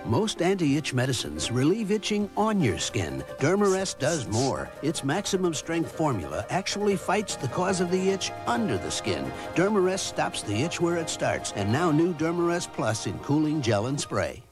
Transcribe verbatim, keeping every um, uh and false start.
Most anti-itch medicines relieve itching on your skin. Dermarest does more. Its maximum strength formula actually fights the cause of the itch under the skin. Dermarest stops the itch where it starts. And now new Dermarest Plus in cooling gel and spray.